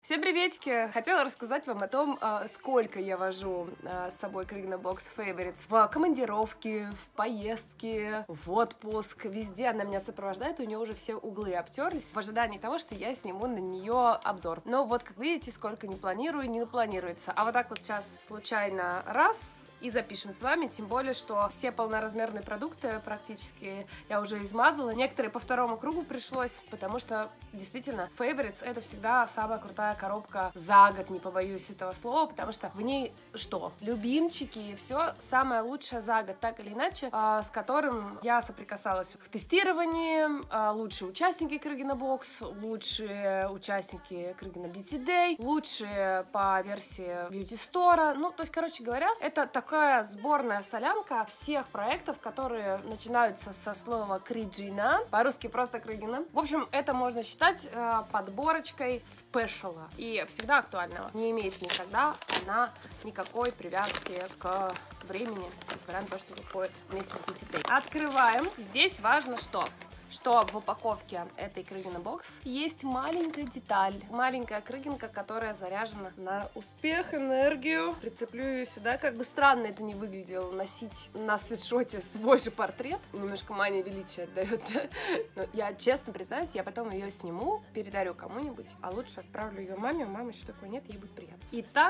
Всем приветики! Хотела рассказать вам о том, сколько я вожу с собой Krigna Box Favorites в командировки, в поездки, в отпуск. Везде она меня сопровождает, у нее уже все углы обтерлись в ожидании того, что я сниму на нее обзор. Но вот, как видите, сколько не планирую, не планируется. А вот так вот сейчас случайно раз и запишем с вами, тем более, что все полноразмерные продукты практически я уже измазала. Некоторые по второму кругу пришлось, потому что действительно Favorites это всегда самая крутая коробка за год, не побоюсь этого слова, потому что в ней что? Любимчики и все самое лучшее за год, так или иначе, с которым я соприкасалась в тестировании. Лучшие участники Krigna Box, лучшие участники Krigna Beauty Day, лучшие по версии Beauty Store. Ну, то есть, короче говоря, это такая сборная солянка всех проектов, которые начинаются со слова Krigna, по-русски просто Krigna. В общем, это можно считать подборочкой спешала и всегда актуального. Не имеет никогда она никакой привязки к времени, несмотря на то, что выходит вместе с Beauty Day. Открываем. Здесь важно что в упаковке этой Krigna Box есть маленькая деталь, маленькая крыгинка, которая заряжена на успех, энергию. Прицеплю ее сюда, как бы странно это не выглядело, носить на свитшоте свой же портрет. Немножко мания величия отдает. Но я честно признаюсь, я потом ее сниму, передарю кому-нибудь, а лучше отправлю ее маме. У мамы еще такой нет, ей будет приятно. Итак,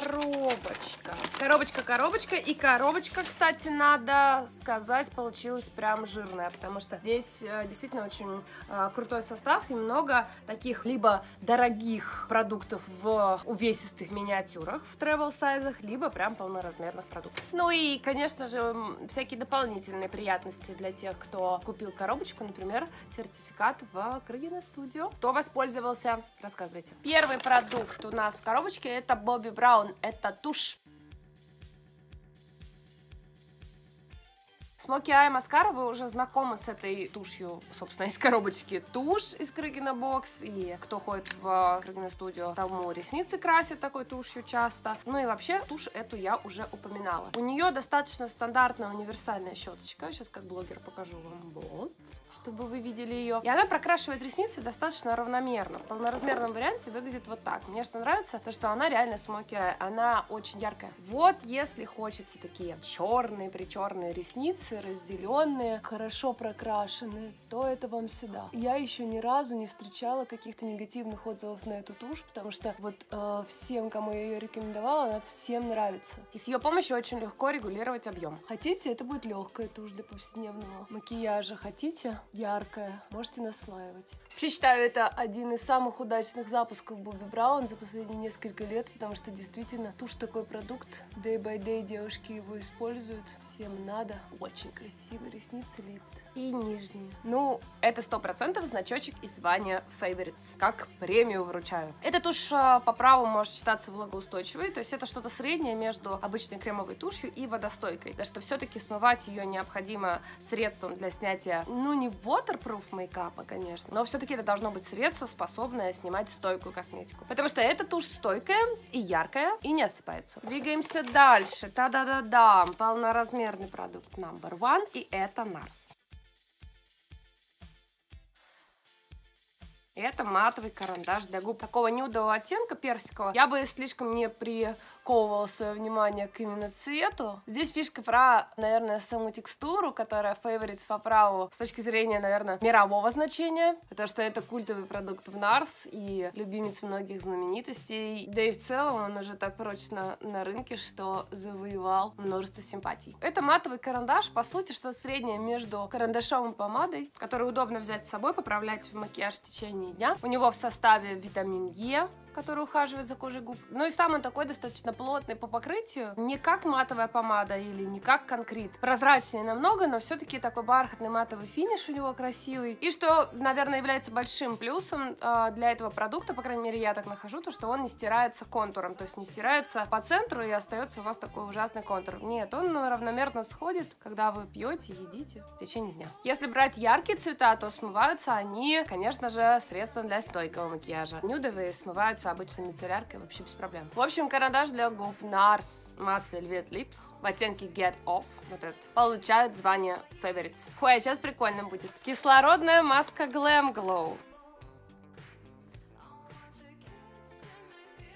коробочка. И коробочка, кстати, надо сказать, получилась прям жирная, потому что здесь действительно очень крутой состав и много таких либо дорогих продуктов в увесистых миниатюрах в travel сайзах, либо прям полноразмерных продуктов. Ну и, конечно же, всякие дополнительные приятности для тех, кто купил коробочку, например, сертификат в Krigna Studio. Кто воспользовался? Рассказывайте. Первый продукт у нас в коробочке это Bobbi Brown, это тушь. Smoky Eye Mascara, вы уже знакомы с этой тушью, собственно, из коробочки. Тушь из Krigna Box, и кто ходит в Krigna Studio, тому ресницы красят такой тушью часто. Ну и вообще, тушь эту я уже упоминала. У нее достаточно стандартная универсальная щеточка. Сейчас как блогер покажу вам, вот, чтобы вы видели ее. И она прокрашивает ресницы достаточно равномерно. В полноразмерном варианте выглядит вот так. Мне что нравится, то что она реально Smoky Eye, она очень яркая. Вот если хочется такие черные, причерные ресницы, разделенные, хорошо прокрашенные, то это вам сюда. Я еще ни разу не встречала каких-то негативных отзывов на эту тушь, потому что вот всем, кому я ее рекомендовала, она всем нравится. И с ее помощью очень легко регулировать объем. Хотите, это будет легкая тушь для повседневного макияжа. Хотите, яркая, можете наслаивать. Вообще считаю, это один из самых удачных запусков Bobbi Brown за последние несколько лет, потому что действительно тушь такой продукт. Day by day девушки его используют. Всем надо. Очень красивые ресницы лепят. И нижние. Ну, это 100% значочек и звание Favorites. Как премию вручаю. Эта тушь по праву может считаться влагоустойчивой, то есть это что-то среднее между обычной кремовой тушью и водостойкой. Потому что все-таки смывать ее необходимо средством для снятия, ну, не waterproof мейкапа, конечно, но все-таки это должно быть средство, способное снимать стойкую косметику. Потому что эта тушь стойкая и яркая, и не осыпается. Двигаемся дальше. Та-да-да-да. Полноразмерный продукт number one, и это NARS. Это матовый карандаш для губ такого нюдового оттенка персикового. Я бы слишком не приковывала свое внимание к именно цвету. Здесь фишка про, наверное, саму текстуру, которая Favorites по праву с точки зрения, наверное, мирового значения, потому что это культовый продукт в NARS и любимец многих знаменитостей. Да и в целом он уже так прочно на рынке, что завоевал множество симпатий. Это матовый карандаш, по сути, что-то среднее между карандашом и помадой, который удобно взять с собой, поправлять макияж в течение дня. У него в составе витамин Е, который ухаживает за кожей губ. Ну и сам он такой достаточно плотный по покрытию. Не как матовая помада или не как конкрет. Прозрачнее намного, но все-таки такой бархатный матовый финиш у него красивый. И что, наверное, является большим плюсом для этого продукта, по крайней мере, я так нахожу, то что он не стирается контуром. То есть не стирается по центру и остается у вас такой ужасный контур. Нет, он равномерно сходит, когда вы пьете, едите в течение дня. Если брать яркие цвета, то смываются они, конечно же, средством для стойкого макияжа. Нюдовые смываются обычной мицелляркой вообще без проблем. В общем, карандаш для губ NARS Matte Velvet Lips в оттенке Get Off, вот этот, получает звание Favorites. Ой, сейчас прикольно будет. Кислородная маска Glam Glow.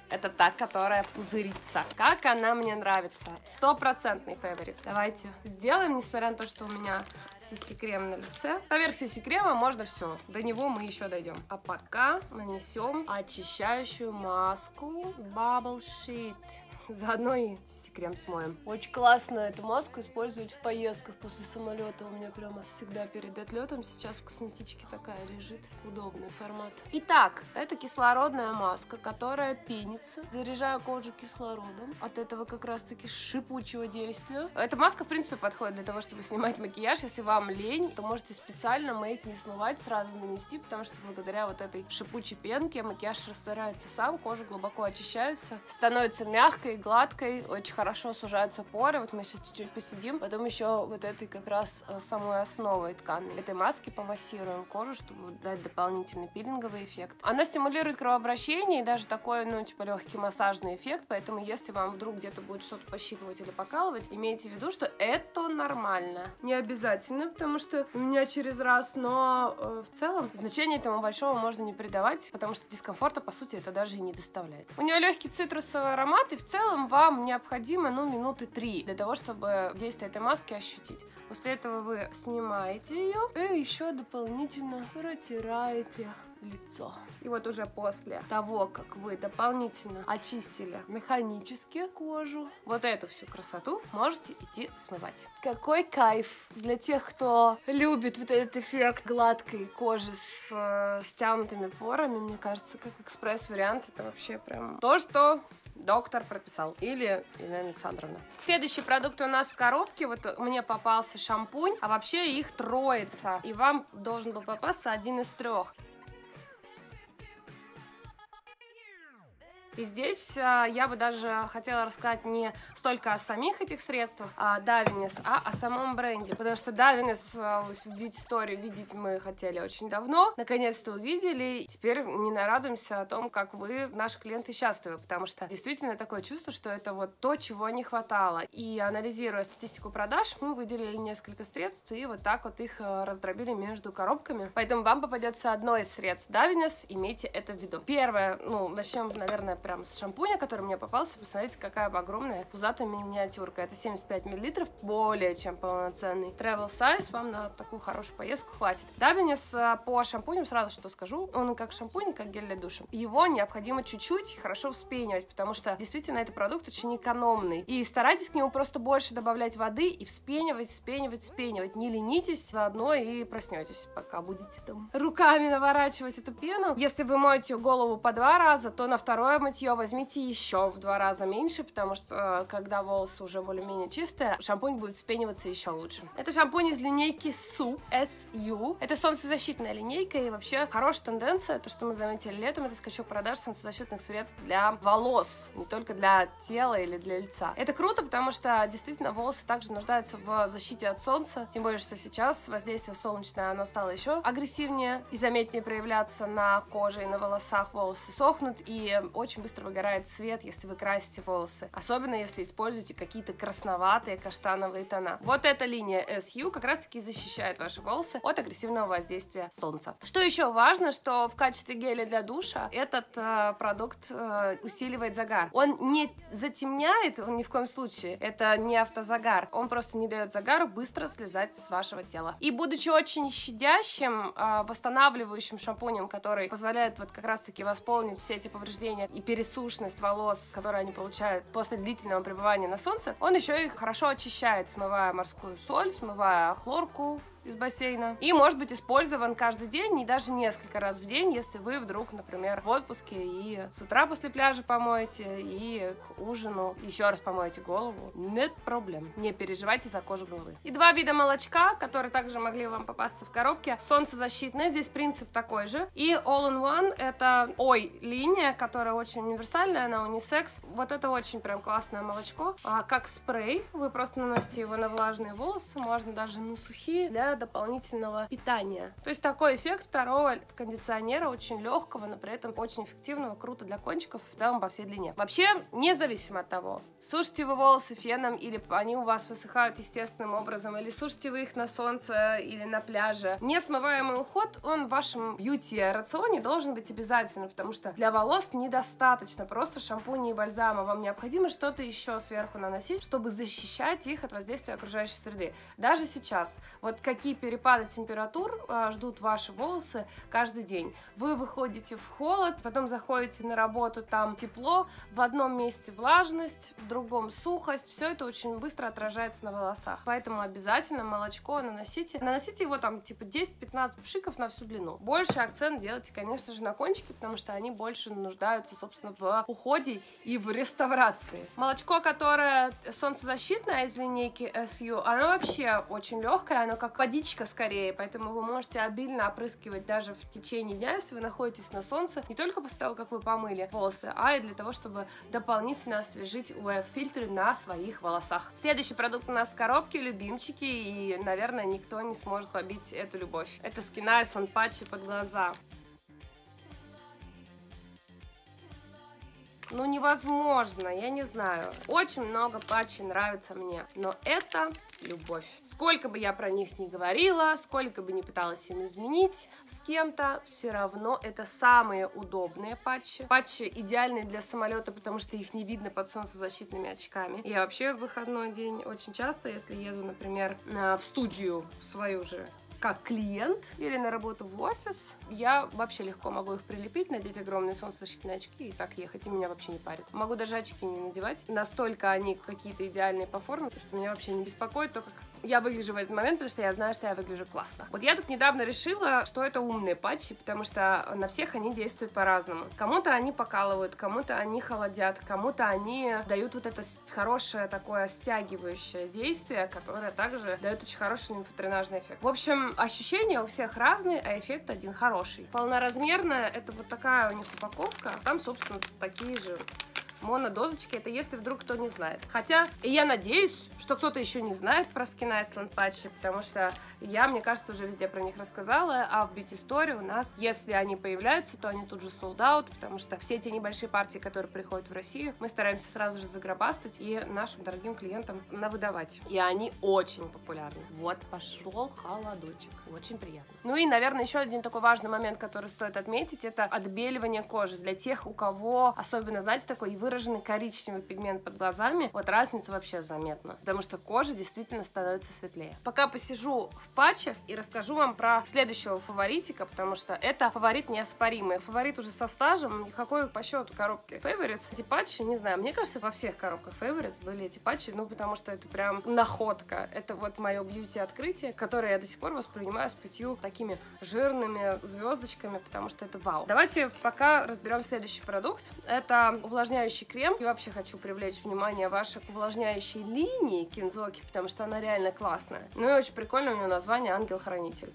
Это та, которая пузырится. Как она мне нравится. 100% фаворит. Давайте сделаем, несмотря на то, что у меня CC-крем на лице. Поверх CC-крема можно все. До него мы еще дойдем. А пока нанесем очищающую маску Bubble Sheet. Заодно и CC-крем смоем. Очень классно эту маску использовать в поездках после самолета. У меня прямо всегда перед отлетом. Сейчас в косметичке такая лежит. Удобный формат. Итак, это кислородная маска, которая пенится, заряжая кожу кислородом. От этого как раз-таки шипучего действия. Эта маска, в принципе, подходит для того, чтобы снимать макияж. Если вам лень, то можете специально мейк не смывать, сразу нанести, потому что благодаря вот этой шипучей пенке макияж растворяется сам, кожа глубоко очищается, становится мягкой, гладкой, очень хорошо сужаются поры. Вот мы сейчас чуть-чуть посидим, потом еще вот этой как раз самой основой ткани этой маски помассируем кожу, чтобы дать дополнительный пилинговый эффект. Она стимулирует кровообращение и даже такой, ну, типа легкий массажный эффект, поэтому если вам вдруг где-то будет что-то пощипывать или покалывать, имейте в виду, что это нормально. Не обязательно, потому что у меня через раз, но в целом значения этому большого можно не придавать, потому что дискомфорта, по сути, это даже и не доставляет. У нее легкий цитрусовый аромат, и в целом вам необходимо, ну, минуты 3 для того, чтобы действие этой маски ощутить. После этого вы снимаете ее и еще дополнительно протираете лицо. И вот уже после того, как вы дополнительно очистили механически кожу, вот эту всю красоту можете идти смывать. Какой кайф для тех, кто любит вот этот эффект гладкой кожи с стянутыми порами. Мне кажется, как экспресс-вариант, это вообще прям то, что доктор прописал. Или Елена Александровна. Следующий продукт у нас в коробке. Вот мне попался шампунь, а вообще их троица. И вам должен был попасться один из 3. И здесь я бы даже хотела рассказать не столько о самих этих средствах, Davines, а о самом бренде. Потому что Davines историю видеть мы хотели очень давно. Наконец-то увидели. Теперь не нарадуемся о том, как вы, наши клиенты, счастливы. Потому что действительно такое чувство, что это вот то, чего не хватало. И анализируя статистику продаж, мы выделили несколько средств и вот так вот их раздробили между коробками. Поэтому вам попадется одно из средств Davines. Имейте это в виду. Первое, ну, начнем, наверное, прям с шампуня, который мне попался. Посмотрите, какая огромная пузатая миниатюрка. Это 75 мл, более чем полноценный travel size. Вам на такую хорошую поездку хватит. Davines по шампуням, сразу что скажу, он как шампунь, как гель для душа. Его необходимо чуть-чуть хорошо вспенивать, потому что действительно этот продукт очень экономный. И старайтесь к нему просто больше добавлять воды и вспенивать, вспенивать, вспенивать. Не ленитесь заодно и проснетесь, пока будете там руками наворачивать эту пену. Если вы моете голову по 2 раза, то на второе мытье возьмите еще в 2 раза меньше, потому что когда волосы уже более-менее чистые, шампунь будет вспениваться еще лучше. Это шампунь из линейки SU. Это солнцезащитная линейка, и вообще хорошая тенденция, то, что мы заметили летом, это скачок продаж солнцезащитных средств для волос, не только для тела или для лица. Это круто, потому что действительно волосы также нуждаются в защите от солнца, тем более, что сейчас воздействие солнечное, оно стало еще агрессивнее и заметнее проявляться на коже и на волосах. Волосы сохнут, и очень быстро выгорает цвет, если вы красите волосы. Особенно, если используете какие-то красноватые каштановые тона. Вот эта линия SU как раз-таки защищает ваши волосы от агрессивного воздействия солнца. Что еще важно, что в качестве геля для душа этот продукт усиливает загар. Он не затемняет, он ни в коем случае. Это не автозагар. Он просто не дает загару быстро слезать с вашего тела. И будучи очень щадящим, восстанавливающим шампунем, который позволяет вот как раз-таки восполнить все эти повреждения и пересушенность волос, которые они получают после длительного пребывания на солнце, он еще и хорошо очищает, смывая морскую соль, смывая хлорку из бассейна. И может быть использован каждый день и даже несколько раз в день, если вы вдруг, например, в отпуске и с утра после пляжа помоете, и к ужину еще раз помоете голову. Нет проблем. Не переживайте за кожу головы. И 2 вида молочка, которые также могли вам попасться в коробке. Солнцезащитное, здесь принцип такой же. И All-in-One, это линия, которая очень универсальная, она унисекс. Вот это очень прям классное молочко. Как спрей, вы просто наносите его на влажные волосы, можно даже на сухие, для для дополнительного питания. То есть такой эффект второго кондиционера, очень легкого, но при этом очень эффективного, круто для кончиков, в целом по всей длине. Вообще, независимо от того, сушите вы волосы феном, или они у вас высыхают естественным образом, или сушите вы их на солнце или на пляже, несмываемый уход, он в вашем бьюти-рационе должен быть обязательно, потому что для волос недостаточно просто шампуня и бальзама, вам необходимо что-то еще сверху наносить, чтобы защищать их от воздействия окружающей среды. Даже сейчас, вот какие перепады температур ждут ваши волосы каждый день. Вы выходите в холод, потом заходите на работу, там тепло, в одном месте влажность, в другом сухость, все это очень быстро отражается на волосах. Поэтому обязательно молочко наносите. Наносите его там типа 10-15 пшиков на всю длину. Больше акцент делайте, конечно же, на кончики, потому что они больше нуждаются, собственно, в уходе и в реставрации. Молочко, которое солнцезащитное из линейки SU, оно вообще очень легкое, оно как водичка скорее, поэтому вы можете обильно опрыскивать даже в течение дня, если вы находитесь на солнце, не только после того, как вы помыли волосы, а и для того, чтобы дополнительно освежить UV-фильтры на своих волосах. Следующий продукт у нас в коробке, любимчики, и, наверное, никто не сможет побить эту любовь. Это Skin Iceland патчи под глаза. Ну, невозможно, я не знаю. Очень много патчей нравится мне, но это любовь. Сколько бы я про них ни говорила, сколько бы ни пыталась им изменить с кем-то, все равно это самые удобные патчи. Патчи идеальные для самолета, потому что их не видно под солнцезащитными очками. Я вообще в выходной день очень часто, если еду, например, в студию свою же, как клиент или на работу в офис, я вообще легко могу их прилепить, надеть огромные солнцезащитные очки и так ехать, и меня вообще не парит. Могу даже очки не надевать, настолько они какие-то идеальные по форме, что меня вообще не беспокоит то, как я выгляжу в этот момент, потому что я знаю, что я выгляжу классно. Вот я тут недавно решила, что это умные патчи, потому что на всех они действуют по-разному. Кому-то они покалывают, кому-то они холодят, кому-то они дают вот это хорошее такое стягивающее действие, которое также дает очень хороший лимфодренажный эффект. В общем, ощущения у всех разные, а эффект один хороший. Полноразмерная, это вот такая у них упаковка, там, собственно, такие же монодозочки, это если вдруг кто не знает. Хотя я надеюсь, что кто-то еще не знает про Skin Iceland патчи, потому что я, мне кажется, уже везде про них рассказала, а в Beauty Story у нас, если они появляются, то они тут же sold out, потому что все эти небольшие партии, которые приходят в Россию, мы стараемся сразу же загробастать и нашим дорогим клиентам навыдавать. И они очень популярны. Вот пошел холодочек. Очень приятно. Ну и, наверное, еще один такой важный момент, который стоит отметить, это отбеливание кожи. Для тех, у кого, особенно, знаете, такой выраженный коричневый пигмент под глазами, вот разница вообще заметна, потому что кожа действительно становится светлее. Пока посижу в патчах и расскажу вам про следующего фаворитика, потому что это фаворит неоспоримый. Фаворит уже со стажем, какой по счету коробки Favorites. Эти патчи, не знаю, мне кажется, во всех коробках Favorites были эти патчи, ну потому что это прям находка. Это вот мое бьюти-открытие, которое я до сих пор воспринимаю с 5 такими жирными звездочками, потому что это вау. Давайте пока разберем следующий продукт. Это увлажняющий крем. Я вообще хочу привлечь внимание ваше к увлажняющей линии Кинзоки, потому что она реально классная. Ну и очень прикольно у нее название «Ангел-хранитель».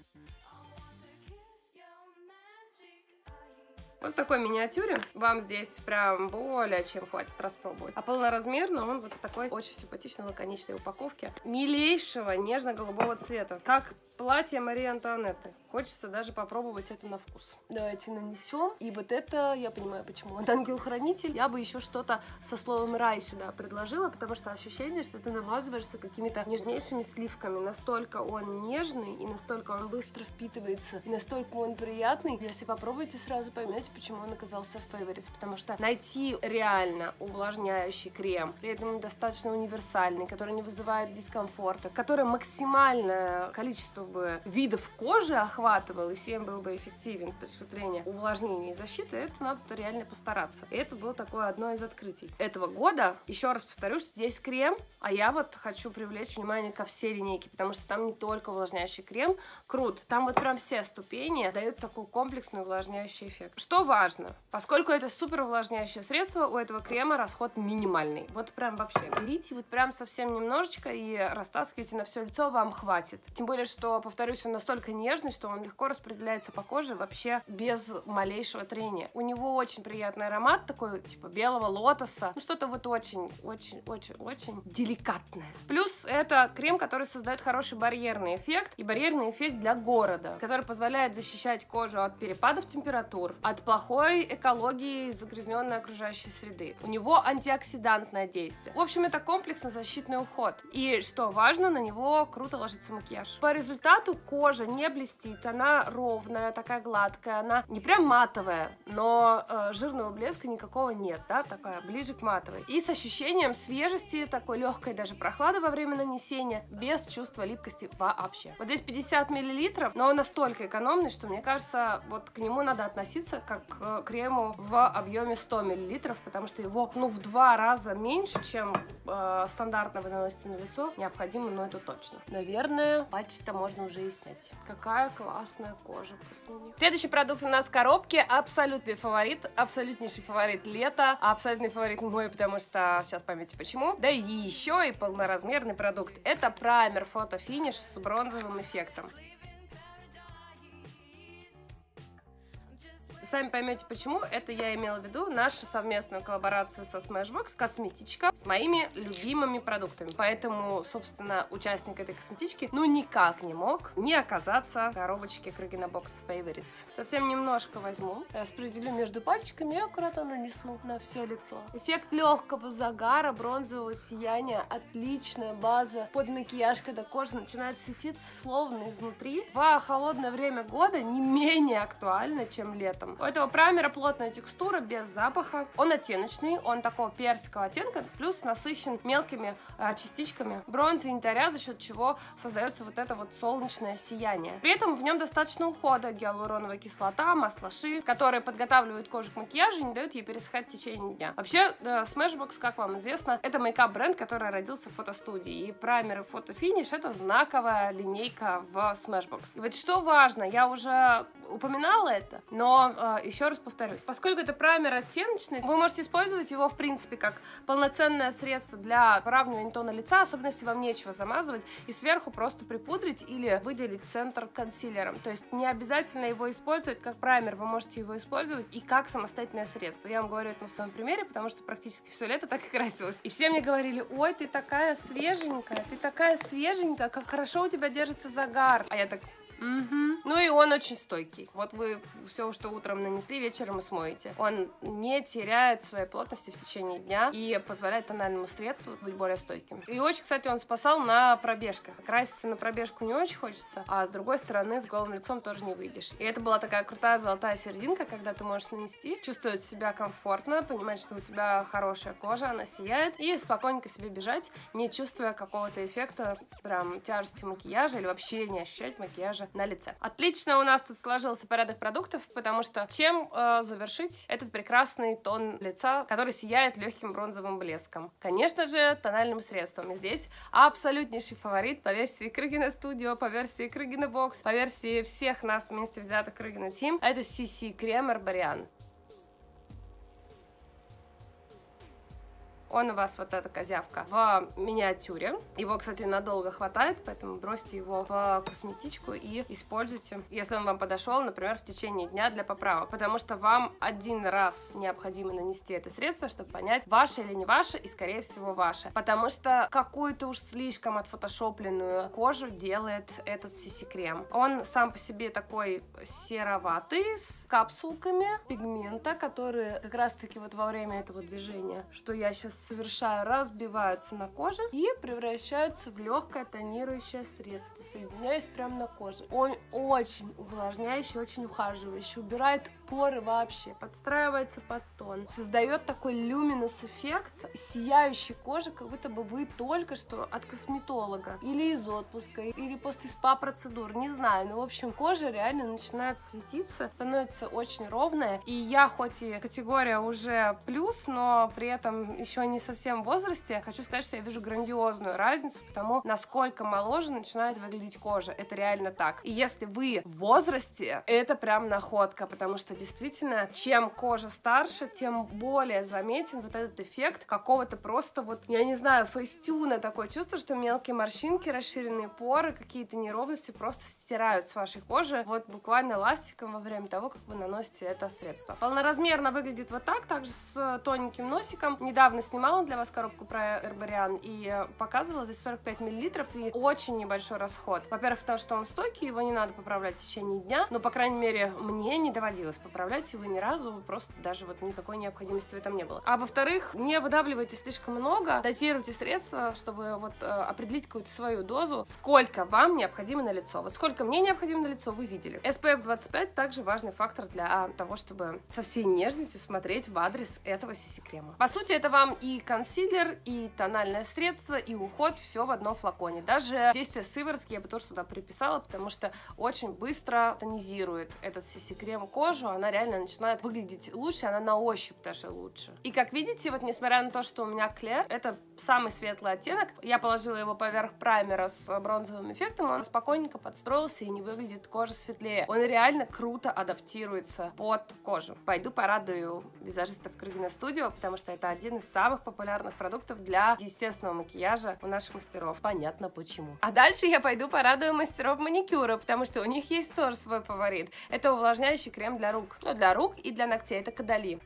Вот в такой миниатюре вам здесь прям более чем хватит распробовать. А полноразмерно он вот в такой очень симпатичной лаконичной упаковке милейшего нежно-голубого цвета, как платье Марии Антуанетты. Хочется даже попробовать это на вкус. Давайте нанесем. И вот это, я понимаю, почему он ангел-хранитель. Я бы еще что-то со словом рай сюда предложила, потому что ощущение, что ты намазываешься какими-то нежнейшими сливками. Настолько он нежный, и настолько он быстро впитывается, и настолько он приятный. Если попробуете, сразу поймете, почему он оказался в Favorites. Потому что найти реально увлажняющий крем, при этом он достаточно универсальный, который не вызывает дискомфорта, который максимальное количество бы видов кожи охватывал, и всем был бы эффективен с точки зрения увлажнения и защиты, это надо реально постараться. И это было такое одно из открытий этого года. Еще раз повторюсь, здесь крем, а я вот хочу привлечь внимание ко всей линейке, потому что там не только увлажняющий крем, крут, там вот прям все ступени дают такой комплексный увлажняющий эффект. Что важно, поскольку это супер увлажняющее средство, у этого крема расход минимальный. Вот прям вообще берите вот прям совсем немножечко и растаскивайте на все лицо, вам хватит. Тем более, что что, повторюсь, он настолько нежный, что он легко распределяется по коже вообще без малейшего трения. У него очень приятный аромат, такой типа белого лотоса. Ну, что-то вот очень деликатное. Плюс это крем, который создает хороший барьерный эффект, и барьерный эффект для города, который позволяет защищать кожу от перепадов температур, от плохой экологии загрязненной окружающей среды. У него антиоксидантное действие. В общем, это комплексно-защитный уход. И, что важно, на него круто ложится макияж. По результату кожа не блестит, она ровная, такая гладкая, она не прям матовая, но жирного блеска никакого нет, да, такая ближе к матовой. И с ощущением свежести, такой легкой даже прохлады во время нанесения, без чувства липкости вообще. Вот здесь 50 мл, но он настолько экономный, что мне кажется, вот к нему надо относиться как к крему в объеме 100 мл, потому что его, ну, в 2 раза меньше, чем стандартно вы наносите на лицо, необходимо, но это точно. Наверное, патчи-то можно уже и снять. Какая классная кожа после них. Следующий продукт у нас в коробке. Абсолютный фаворит, абсолютнейший фаворит лета, абсолютный фаворит мой, потому что сейчас поймете почему. Да и еще и полноразмерный продукт. Это праймер Photo Finish с бронзовым эффектом. Сами поймете почему. Это я имела в виду нашу совместную коллаборацию со Smashbox, косметичка с моими любимыми продуктами. Поэтому, собственно, участник этой косметички ну никак не мог не оказаться в коробочке Крыгина Box Favorites. Совсем немножко возьму, распределю между пальчиками и аккуратно нанесу на все лицо. Эффект легкого загара, бронзового сияния, отличная база под макияж, когда кожа начинает светиться словно изнутри. В холодное время года не менее актуально, чем летом. У этого праймера плотная текстура, без запаха. Он оттеночный, он такого персикового оттенка, плюс насыщен мелкими частичками бронзы и янтаря, за счет чего создается вот это вот солнечное сияние. При этом в нем достаточно ухода: гиалуроновая кислота, масла ши, которые подготавливают кожу к макияжу и не дают ей пересыхать в течение дня. Вообще, Smashbox, как вам известно, это мейкап-бренд, который родился в фотостудии. И праймеры Photo Finish — это знаковая линейка в Smashbox. И вот что важно, я уже упоминала это, но еще раз повторюсь, поскольку это праймер оттеночный, вы можете использовать его, в принципе, как полноценное средство для выравнивания тона лица, особенно если вам нечего замазывать, и сверху просто припудрить или выделить центр консилером. То есть не обязательно его использовать как праймер, вы можете его использовать и как самостоятельное средство. Я вам говорю это на своем примере, потому что практически все лето так и красилась. И все мне говорили: ой, ты такая свеженькая, как хорошо у тебя держится загар. А я так... Угу. Ну и он очень стойкий. Вот вы все, что утром нанесли, вечером и смоете. Он не теряет своей плотности в течение дня и позволяет тональному средству быть более стойким. И очень, кстати, он спасал на пробежках. Краситься на пробежку не очень хочется, а с другой стороны, с голым лицом тоже не выйдешь. И это была такая крутая золотая серединка, когда ты можешь нанести, чувствовать себя комфортно, понимать, что у тебя хорошая кожа, она сияет, и спокойненько себе бежать, не чувствуя какого-то эффекта прям тяжести макияжа или вообще не ощущать макияжа на лице. Отлично у нас тут сложился порядок продуктов, потому что чем завершить этот прекрасный тон лица, который сияет легким бронзовым блеском? Конечно же, тональным средством. И здесь абсолютнейший фаворит по версии Крыгина Studio, по версии Крыгина Box, по версии всех нас вместе взятых Крыгина Team. Это CC крем Herbarian. Он у вас вот эта козявка в миниатюре. Его, кстати, надолго хватает, поэтому бросьте его в косметичку и используйте, если он вам подошел, например, в течение дня для поправок. Потому что вам один раз необходимо нанести это средство, чтобы понять, ваше или не ваше, и, скорее всего, ваше. Потому что какую-то уж слишком отфотошопленную кожу делает этот CC-крем. Он сам по себе такой сероватый, с капсулками пигмента, которые как раз-таки вот во время этого движения, что я сейчас совершаю, разбиваются на коже и превращаются в легкое тонирующее средство, соединяясь прямо на коже. Он очень увлажняющий, очень ухаживающий, убирает поры вообще, подстраивается под тон, создает такой люминус эффект сияющей кожи, как будто бы вы только что от косметолога или из отпуска, или после спа-процедур, не знаю, но в общем кожа реально начинает светиться, становится очень ровная, и я хоть и категория уже плюс, но при этом еще еще не совсем в возрасте, хочу сказать, что я вижу грандиозную разницу по тому, насколько моложе начинает выглядеть кожа. Это реально так. И если вы в возрасте, это прям находка, потому что действительно, чем кожа старше, тем более заметен вот этот эффект какого-то просто вот, я не знаю, фейстюна, такое чувство, что мелкие морщинки, расширенные поры, какие-то неровности просто стирают с вашей кожи вот буквально ластиком во время того, как вы наносите это средство. Полноразмерно выглядит вот так, также с тоненьким носиком. Недавно снимала для вас коробку про Herbarian и показывала здесь 45 мл и очень небольшой расход. Во-первых, потому что он стойкий, его не надо поправлять в течение дня, но, по крайней мере, мне не доводилось поправлять его ни разу, просто даже вот никакой необходимости в этом не было. А во-вторых, не выдавливайте слишком много, дозируйте средства, чтобы вот определить какую-то свою дозу, сколько вам необходимо на лицо. Вот сколько мне необходимо на лицо, вы видели. SPF 25 также важный фактор для того, чтобы со всей нежностью смотреть в адрес этого CC-крема. По сути, это вам и консилер, и тональное средство, и уход, все в одном флаконе. Даже действие сыворотки я бы тоже туда приписала, потому что очень быстро тонизирует этот CC-крем кожу, она реально начинает выглядеть лучше, она на ощупь даже лучше. И как видите, вот несмотря на то, что у меня Клер, это самый светлый оттенок, я положила его поверх праймера с бронзовым эффектом, он спокойненько подстроился и не выглядит кожа светлее. Он реально круто адаптируется под кожу. Пойду порадую визажистов Крыгина Студио, потому что это один из самых популярных продуктов для естественного макияжа у наших мастеров. Понятно почему. А дальше я пойду порадую мастеров маникюра, потому что у них есть тоже свой фаворит. Это увлажняющий крем для рук. Ну, для рук и для ногтей. Это Кадали.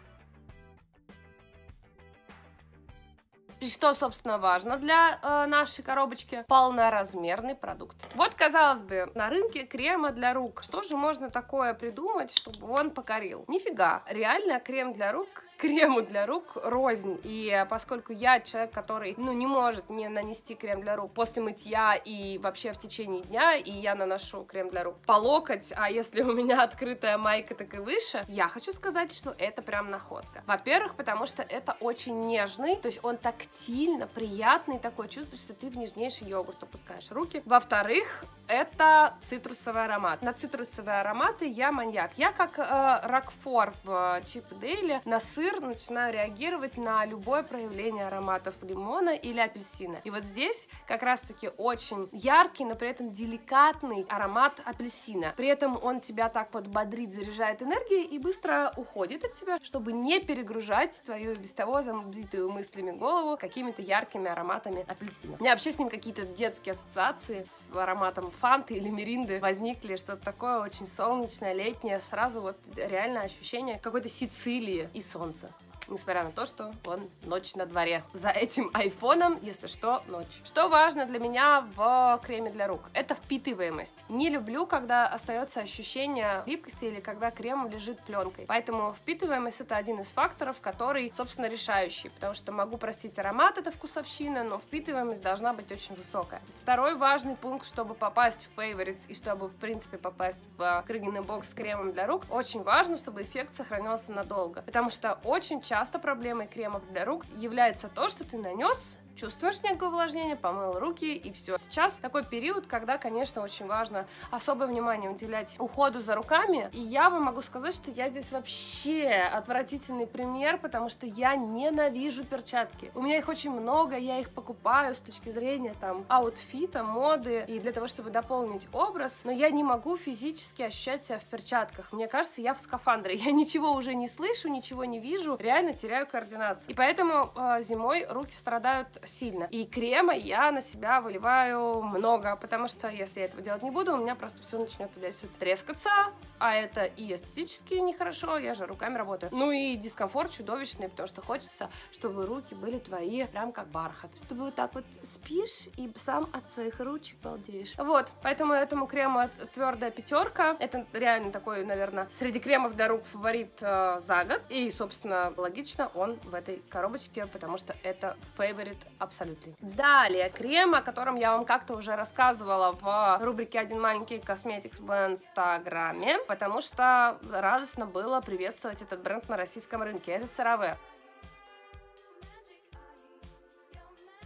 И что, собственно, важно для нашей коробочки? Полноразмерный продукт. Вот, казалось бы, на рынке крема для рук. Что же можно такое придумать, чтобы он покорил? Нифига. Реально крем для рук крему для рук рознь. И поскольку я человек, который, не может не нанести крем для рук после мытья и вообще в течение дня, и я наношу крем для рук по локоть, а если у меня открытая майка, так и выше, я хочу сказать, что это прям находка. Во-первых, потому что это очень нежный, то есть он тактильно приятный, такое чувство, что ты в нежнейший йогурт опускаешь руки. Во-вторых, это цитрусовый аромат. На цитрусовые ароматы я маньяк. Я как Рокфор в Чип и Дейле на сыр начинаю реагировать на любое проявление ароматов лимона или апельсина. И вот здесь как раз-таки очень яркий, но при этом деликатный аромат апельсина. При этом он тебя так вот бодрит, заряжает энергией и быстро уходит от тебя, чтобы не перегружать твою без того забитую мыслями голову какими-то яркими ароматами апельсина. У меня вообще с ним какие-то детские ассоциации с ароматом фанты или миринды возникли, что-то такое очень солнечное, летнее, сразу вот реально ощущение какой-то Сицилии и солнца. Несмотря на то, что ночь на дворе. За этим айфоном, если что, ночь. Что важно для меня в креме для рук? Это впитываемость. Не люблю, когда остается ощущение липкости или когда крем лежит пленкой. Поэтому впитываемость — это один из факторов, который, собственно, решающий. Потому что могу простить аромат, это вкусовщина, но впитываемость должна быть очень высокая. Второй важный пункт, чтобы попасть в Favorites и чтобы, в принципе, попасть в Крыгин бокс с кремом для рук, очень важно, чтобы эффект сохранялся надолго. Потому что очень часто проблемой кремов для рук является то, что ты нанес, чувствуешь некое увлажнение, помыл руки и все. Сейчас такой период, когда, конечно, очень важно особое внимание уделять уходу за руками. И я вам могу сказать, что я здесь вообще отвратительный пример, потому что я ненавижу перчатки. У меня их очень много, я их покупаю с точки зрения там аутфита, моды и для того, чтобы дополнить образ, но я не могу физически ощущать себя в перчатках. Мне кажется, я в скафандре. Я ничего уже не слышу, ничего не вижу, реально теряю координацию. И поэтому зимой руки страдают сильно. И крема я на себя выливаю много, потому что если я этого делать не буду, у меня просто все начнет здесь трескаться, а это и эстетически нехорошо, я же руками работаю. Ну и дискомфорт чудовищный, потому что хочется, чтобы руки были твои прям как бархат. Чтобы вот так вот спишь и сам от своих ручек балдеешь. Вот, поэтому этому крему твердая 5. Это реально такой, наверное, среди кремов для рук фаворит за год. И, собственно, логично, он в этой коробочке, потому что это favorite абсолютно. Далее, крем, о котором я вам как-то уже рассказывала в рубрике «Один маленький Cosmetics» в Инстаграме, потому что радостно было приветствовать этот бренд на российском рынке. Это CeraVe.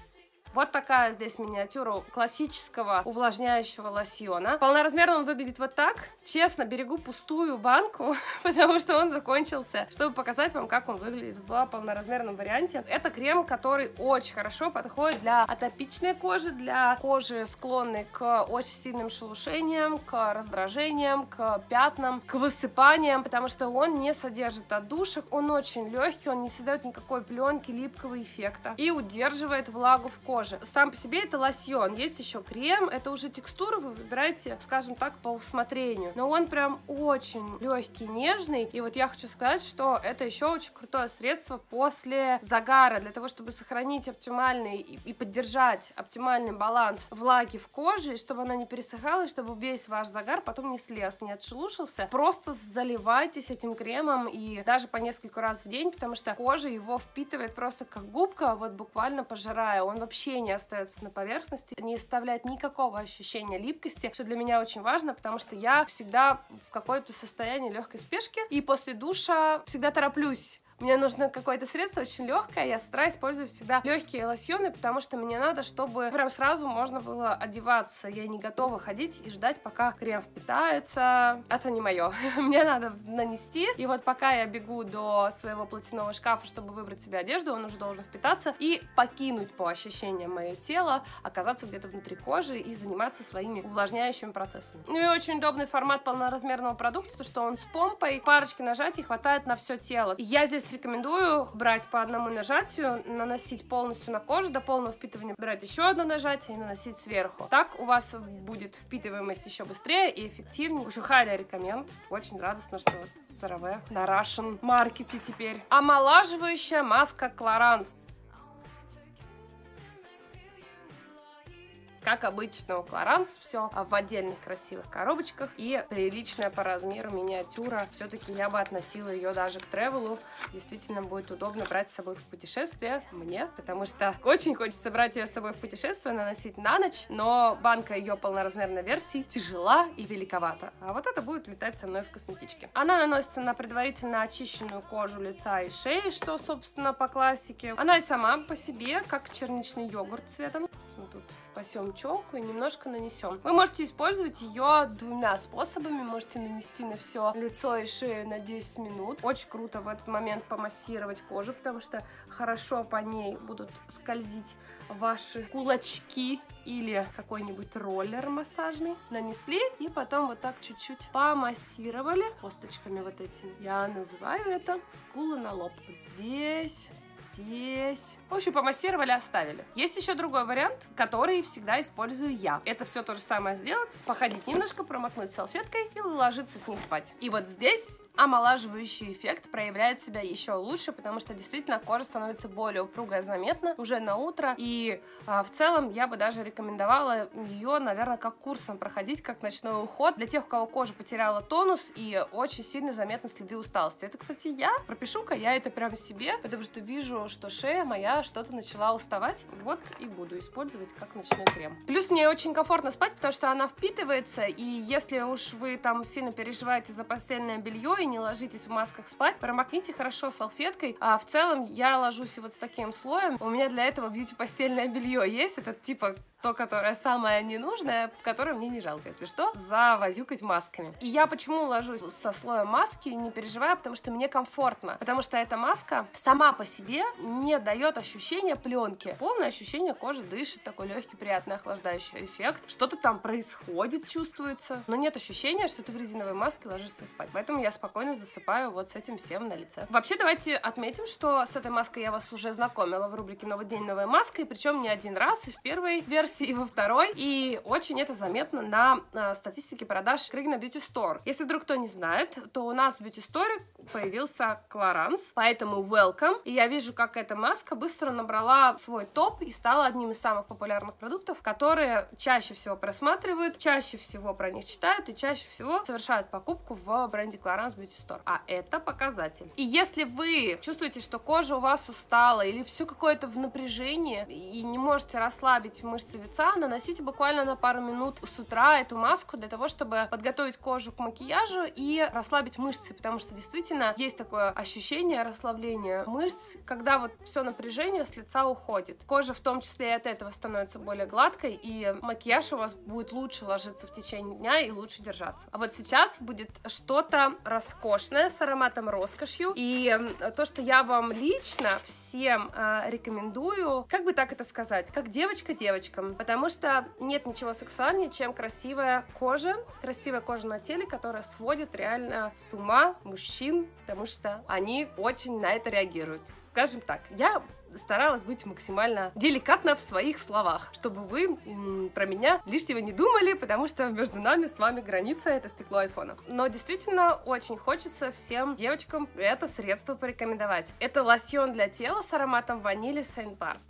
Вот такая здесь миниатюра классического увлажняющего лосьона. Полноразмерно он выглядит вот так. Честно, берегу пустую банку, потому что он закончился, чтобы показать вам, как он выглядит в полноразмерном варианте. Это крем, который очень хорошо подходит для атопичной кожи, для кожи, склонной к очень сильным шелушениям, к раздражениям, к пятнам, к высыпаниям, потому что он не содержит отдушек, он очень легкий, он не создает никакой пленки, липкого эффекта и удерживает влагу в коже. Сам по себе это лосьон. Есть еще крем, это уже текстура, вы выбираете, скажем так, по усмотрению. Но он прям очень легкий, нежный. И вот я хочу сказать, что это еще очень крутое средство после загара, для того, чтобы сохранить оптимальный и поддержать оптимальный баланс влаги в коже, и чтобы она не пересыхала, и чтобы весь ваш загар потом не слез, не отшелушился. Просто заливайтесь этим кремом и даже по несколько раз в день, потому что кожа его впитывает просто как губка, вот буквально пожирая. Он вообще не остается на поверхности, не оставляет никакого ощущения липкости, что для меня очень важно, потому что я всегда в какое-то состоянии легкой спешки, и после душа всегда тороплюсь. Мне нужно какое-то средство очень легкое, я с утра использую всегда легкие лосьоны, потому что мне надо, чтобы прям сразу можно было одеваться. Я не готова ходить и ждать, пока крем впитается. Это не мое. Мне надо нанести, и вот пока я бегу до своего платяного шкафа, чтобы выбрать себе одежду, он уже должен впитаться и покинуть по ощущениям мое тело, оказаться где-то внутри кожи и заниматься своими увлажняющими процессами. Ну и очень удобный формат полноразмерного продукта, то что он с помпой, парочки нажатий хватает на все тело. Я здесь рекомендую брать по одному нажатию, наносить полностью на кожу, до полного впитывания брать еще одно нажатие и наносить сверху. Так у вас будет впитываемость еще быстрее и эффективнее. В общем, highly recommend. Очень радостно, что CeraVe на Russian маркете теперь. Омолаживающая маска Clarins. Как обычно у Clarins, все в отдельных красивых коробочках и приличная по размеру миниатюра. Все-таки я бы относила ее даже к тревелу. Действительно будет удобно брать с собой в путешествие мне, потому что очень хочется брать ее с собой в путешествие, наносить на ночь, но банка ее полноразмерной версии тяжела и великовата. А вот это будет летать со мной в косметичке. Она наносится на предварительно очищенную кожу лица и шеи, что, собственно, по классике. Она и сама по себе, как черничный йогурт цветом. Мы тут спасем челку и немножко нанесем. Вы можете использовать ее двумя способами. Можете нанести на все лицо и шею на 10 минут. Очень круто в этот момент помассировать кожу, потому что хорошо по ней будут скользить ваши кулачки или какой-нибудь роллер массажный. Нанесли и потом вот так чуть-чуть помассировали косточками вот этими. Я называю это скулы на лоб. Вот здесь. Здесь. В общем, помассировали, оставили. Есть еще другой вариант, который всегда использую я. Это все то же самое сделать, походить немножко, промокнуть салфеткой и ложиться с ней спать. И вот здесь омолаживающий эффект проявляет себя еще лучше, потому что действительно кожа становится более упругая, заметно уже на утро. И в целом я бы даже рекомендовала ее, наверное, как курсом проходить, как ночной уход для тех, у кого кожа потеряла тонус и очень сильно заметны следы усталости. Это, кстати, я. Пропишу-ка я это прям себе, потому что вижу, что шея моя что-то начала уставать. Вот и буду использовать как ночной крем. Плюс мне очень комфортно спать, потому что она впитывается, и если уж вы там сильно переживаете за постельное белье и не ложитесь в масках спать, промокните хорошо салфеткой. А в целом я ложусь вот с таким слоем. У меня для этого бьюти-постельное белье есть. Это типа то, которое самое ненужное, которое мне не жалко, если что, завозюкать масками. И я почему ложусь со слоем маски, не переживаю, потому что мне комфортно. Потому что эта маска сама по себе не дает ощущения пленки. Полное ощущение кожи дышит, такой легкий, приятный, охлаждающий эффект. Что-то там происходит, чувствуется. Но нет ощущения, что ты в резиновой маске ложишься спать. Поэтому я спокойно засыпаю вот с этим всем на лице. Вообще, давайте отметим, что с этой маской я вас уже знакомила в рубрике «Новый день, новая маска». И причем не один раз, и в первой версии, и во второй, и очень это заметно на статистике продаж Кригна Beauty Store. Если вдруг кто не знает, то у нас в Beauty Store появился Clarins, поэтому welcome, и я вижу, как эта маска быстро набрала свой топ и стала одним из самых популярных продуктов, которые чаще всего просматривают, чаще всего про них читают и чаще всего совершают покупку в бренде Clarins Beauty Store. А это показатель. И если вы чувствуете, что кожа у вас устала или все какое-то в напряжении и не можете расслабить мышцы лица, наносите буквально на пару минут с утра эту маску для того, чтобы подготовить кожу к макияжу и расслабить мышцы, потому что действительно есть такое ощущение расслабления мышц, когда когда вот все напряжение с лица уходит. Кожа в том числе и от этого становится более гладкой, и макияж у вас будет лучше ложиться в течение дня и лучше держаться. А вот сейчас будет что-то роскошное с ароматом роскошью, и то, что я вам лично всем рекомендую, как бы так это сказать, как девочка девочкам, потому что нет ничего сексуальнее, чем красивая кожа на теле, которая сводит реально с ума мужчин, потому что они очень на это реагируют. Скажем так, я старалась быть максимально деликатна в своих словах, чтобы вы про меня лишнего не думали, потому что между нами с вами граница — это стекло айфона. Но действительно очень хочется всем девочкам это средство порекомендовать. Это лосьон для тела с ароматом ванили Saint-Barth.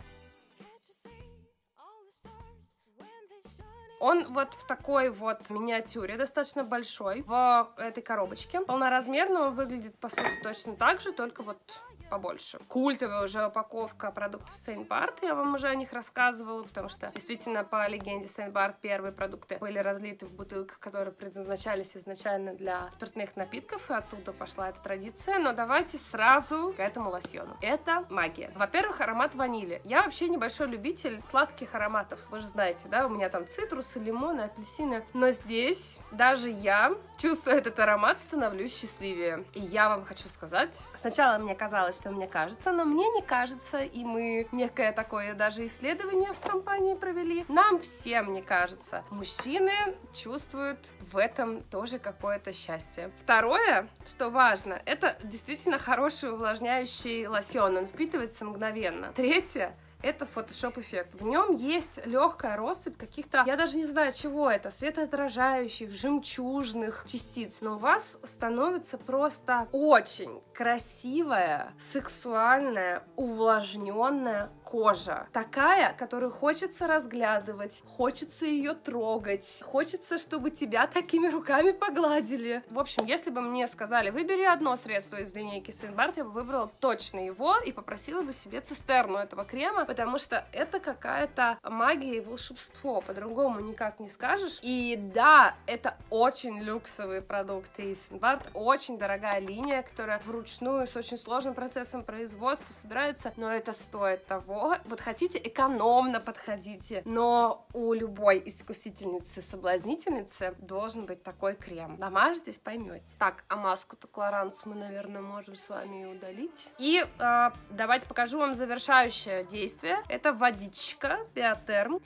Он вот в такой вот миниатюре, достаточно большой, в этой коробочке. Полноразмерно он выглядит, по сути, точно так же, только вот побольше. Культовая уже упаковка продуктов Saint-Barth, я вам уже о них рассказывала, потому что действительно по легенде Saint-Barth первые продукты были разлиты в бутылках, которые предназначались изначально для спиртных напитков, и оттуда пошла эта традиция. Но давайте сразу к этому лосьону. Это магия. Во-первых, аромат ванили. Я вообще небольшой любитель сладких ароматов, вы же знаете, да, у меня там цитрусы, лимоны, апельсины, но здесь даже я, чувствуя этот аромат, становлюсь счастливее. И я вам хочу сказать, сначала мне казалось, что мне кажется, но мне не кажется, и мы некое такое даже исследование в компании провели. Нам всем не кажется. Мужчины чувствуют в этом тоже какое-то счастье. Второе, что важно, это действительно хороший увлажняющий лосьон, он впитывается мгновенно. Третье, это фотошоп-эффект. В нем есть легкая россыпь каких-то, я даже не знаю, чего это, светоотражающих, жемчужных частиц. Но у вас становится просто очень красивая, сексуальная, увлажненная кожа. Такая, которую хочется разглядывать, хочется ее трогать, хочется, чтобы тебя такими руками погладили. В общем, если бы мне сказали, выбери одно средство из линейки Saint-Barth, я бы выбрала точно его и попросила бы себе цистерну этого крема, потому что это какая-то магия и волшебство, по-другому никак не скажешь. И да, это очень люксовые продукты из Saint-Barth, очень дорогая линия, которая вручную с очень сложным процессом производства собирается, но это стоит того. Вот хотите, экономно подходите, но у любой искусительницы, соблазнительницы должен быть такой крем. Намажетесь, поймете. Так, а маску-то Clarins мы, наверное, можем с вами удалить. И давайте покажу вам завершающее действие. Это водичка Биотерм.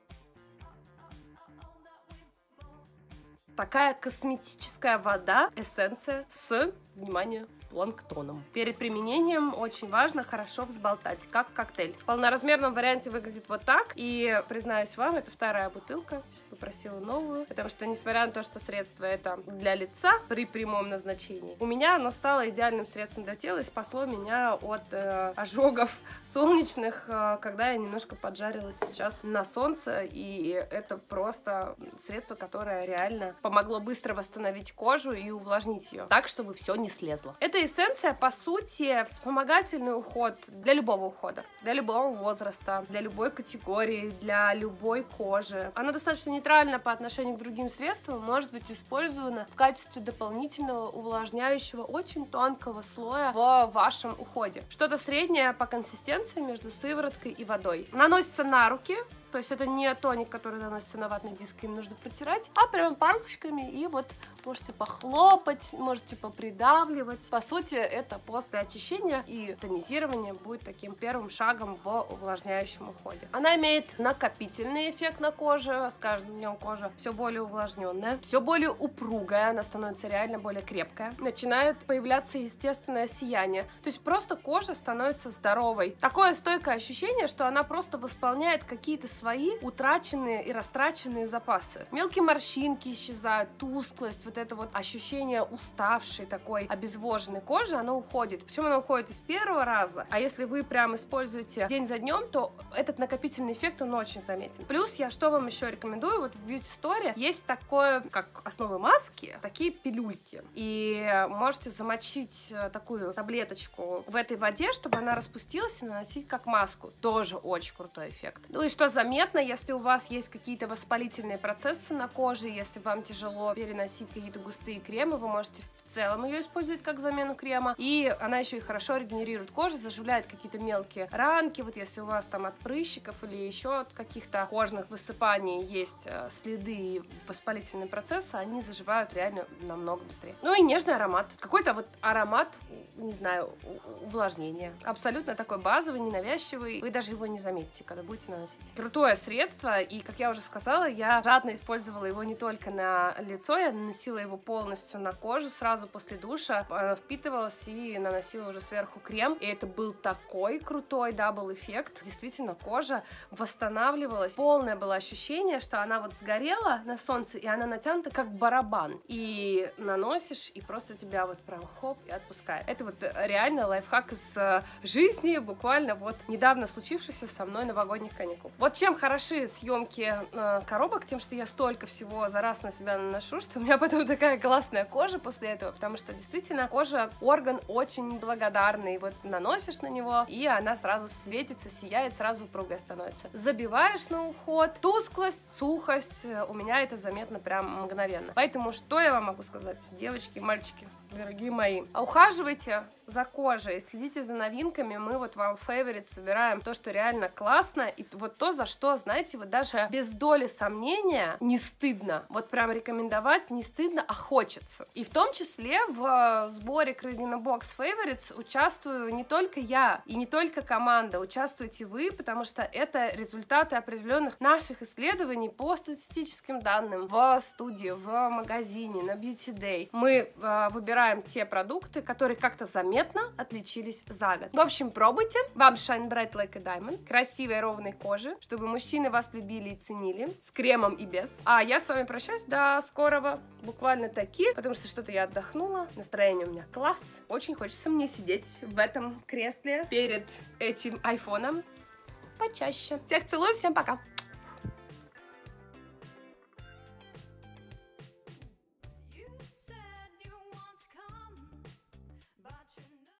Такая косметическая вода, эссенция с, внимание, планктоном. Перед применением очень важно хорошо взболтать, как коктейль. В полноразмерном варианте выглядит вот так. И, признаюсь вам, это вторая бутылка. Сейчас попросила новую. Потому что, несмотря на то, что средство это для лица при прямом назначении, у меня оно стало идеальным средством для тела и спасло меня от ожогов солнечных, когда я немножко поджарилась сейчас на солнце. И это просто средство, которое реально помогло быстро восстановить кожу и увлажнить ее так, чтобы все не слезло. Эта эссенция, по сути, вспомогательный уход для любого ухода, для любого возраста, для любой категории, для любой кожи. Она достаточно нейтральна по отношению к другим средствам, может быть использована в качестве дополнительного увлажняющего очень тонкого слоя в вашем уходе. Что-то среднее по консистенции между сывороткой и водой. Наносится на руки. То есть это не тоник, который наносится на ватный диск, им нужно протирать, а прям палочками, и вот можете похлопать, можете попридавливать. По сути, это после очищения и тонизирования будет таким первым шагом в увлажняющем уходе. Она имеет накопительный эффект на коже, с каждым днем кожа все более увлажненная, все более упругая, она становится реально более крепкая. Начинает появляться естественное сияние, то есть просто кожа становится здоровой. Такое стойкое ощущение, что она просто восполняет какие-то свои утраченные и растраченные запасы. Мелкие морщинки исчезают, тусклость, вот это вот ощущение уставшей такой обезвоженной кожи, оно уходит. Причем оно уходит из первого раза, а если вы прям используете день за днем, то этот накопительный эффект, он очень заметен. Плюс я что вам еще рекомендую, вот в Beauty Store есть такое, как основы маски, такие пилюльки. И можете замочить такую таблеточку в этой воде, чтобы она распустилась и наносить как маску. Тоже очень крутой эффект. Ну и что заметно, заметно, если у вас есть какие-то воспалительные процессы на коже, если вам тяжело переносить какие-то густые кремы, вы можете в целом ее использовать как замену крема. И она еще и хорошо регенерирует кожу, заживляет какие-то мелкие ранки. Вот если у вас там от прыщиков или еще от каких-то кожных высыпаний есть следы и воспалительные процессы, они заживают реально намного быстрее. Ну и нежный аромат. Какой-то вот аромат, не знаю, увлажнения. Абсолютно такой базовый, ненавязчивый. Вы даже его не заметите, когда будете наносить. Крутое средство, и, как я уже сказала, я жадно использовала его не только на лицо, я наносила его полностью на кожу сразу после душа. Она впитывалась и наносила уже сверху крем. И это был такой крутой дабл-эффект. Действительно, кожа восстанавливалась. Полное было ощущение, что она вот сгорела на солнце, и она натянута как барабан. И наносишь, и просто тебя вот прям хоп, и отпускает. Это вот реально лайфхак из жизни, буквально вот недавно случившийся со мной новогодних каникул. Вот чем хороши съемки коробок, тем, что я столько всего за раз на себя наношу, что у меня потом такая классная кожа после этого, потому что действительно кожа орган очень благодарный. Вот наносишь на него, и она сразу светится, сияет, сразу упругая становится. Забиваешь на уход, тусклость, сухость, у меня это заметно прям мгновенно. Поэтому что я вам могу сказать, девочки, мальчики, дорогие мои, ухаживайте за кожей, следите за новинками, мы вот вам в Favorite собираем то, что реально классно, и вот то, за что, знаете, вот даже без доли сомнения не стыдно, вот прям рекомендовать не стыдно, а хочется. И в том числе в сборе Крыгина Бокс Favorites участвую не только я и не только команда, участвуете вы, потому что это результаты определенных наших исследований по статистическим данным в студии, в магазине, на Beauty Day. Мы выбираем те продукты, которые как-то заметно отличились за год. В общем, пробуйте. Вам Shine Bright Like a Diamond. Красивой ровной кожи, чтобы мужчины вас любили и ценили. С кремом и без. А я с вами прощаюсь. До скорого. Буквально таки. Потому что что-то я отдохнула. Настроение у меня класс. Очень хочется мне сидеть в этом кресле перед этим айфоном почаще. Всех целую. Всем пока.